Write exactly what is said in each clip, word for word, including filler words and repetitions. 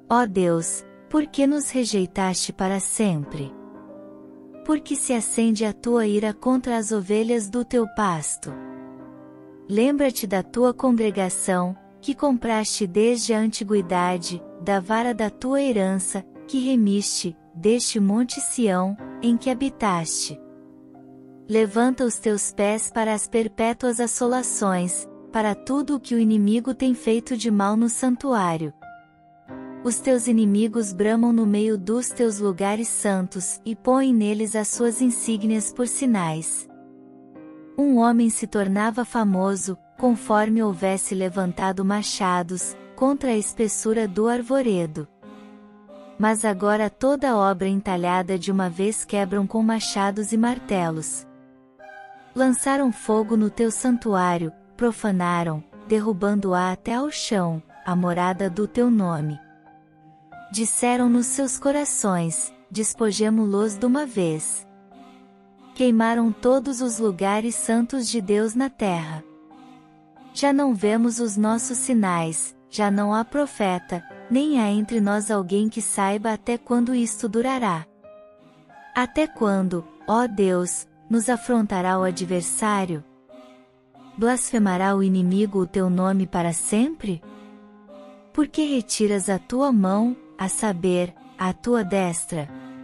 Ó Deus, por que nos rejeitaste para sempre? Porque se acende a tua ira contra as ovelhas do teu pasto. Lembra-te da tua congregação, que compraste desde a antiguidade, da vara da tua herança, que remiste, deste monte Sião, em que habitaste. Levanta os teus pés para as perpétuas assolações, para tudo o que o inimigo tem feito de mal no santuário. Os teus inimigos bramam no meio dos teus lugares santos, e põem neles as suas insígnias por sinais. Um homem se tornava famoso, conforme houvesse levantado machados, contra a espessura do arvoredo. Mas agora toda obra entalhada de uma vez quebram com machados e martelos. Lançaram fogo no teu santuário, profanaram, derrubando-a até ao chão, a morada do teu nome. Disseram nos seus corações, despojemo-los de uma vez. Queimaram todos os lugares santos de Deus na terra. Já não vemos os nossos sinais, já não há profeta, nem há entre nós alguém que saiba até quando isto durará. Até quando, ó Deus, nos afrontará o adversário? Blasfemará o inimigo o teu nome para sempre? Por que retiras a tua mão, a saber, a tua destra?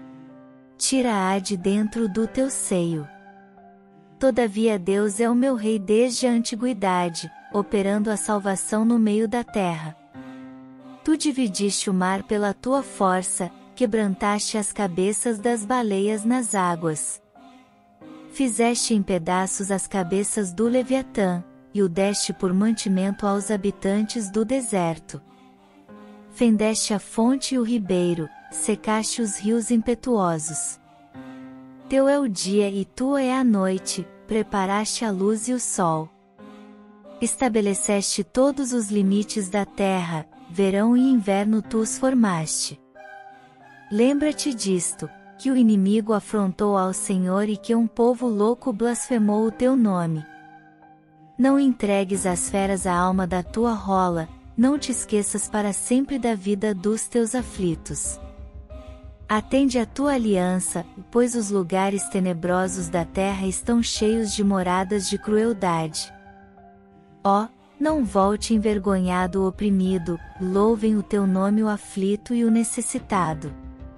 Tira-a de dentro do teu seio. Todavia Deus é o meu rei desde a antiguidade, operando a salvação no meio da terra. Tu dividiste o mar pela tua força, quebrantaste as cabeças das baleias nas águas. Fizeste em pedaços as cabeças do Leviatã, e o deste por mantimento aos habitantes do deserto. Fendeste a fonte e o ribeiro, secaste os rios impetuosos. Teu é o dia e tua é a noite, preparaste a luz e o sol. Estabeleceste todos os limites da terra, verão e inverno tu os formaste. Lembra-te disto, que o inimigo afrontou ao Senhor e que um povo louco blasfemou o teu nome. Não entregues às feras a alma da tua rola, não te esqueças para sempre da vida dos teus aflitos. Atende a tua aliança, pois os lugares tenebrosos da terra estão cheios de moradas de crueldade. Ó, não volte envergonhado o oprimido, louvem o teu nome o aflito e o necessitado.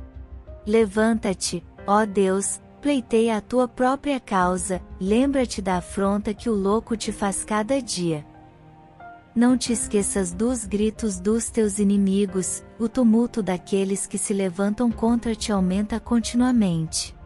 Levanta-te, ó Deus, pleiteia a tua própria causa, lembra-te da afronta que o louco te faz cada dia. Não te esqueças dos gritos dos teus inimigos, o tumulto daqueles que se levantam contra ti aumenta continuamente.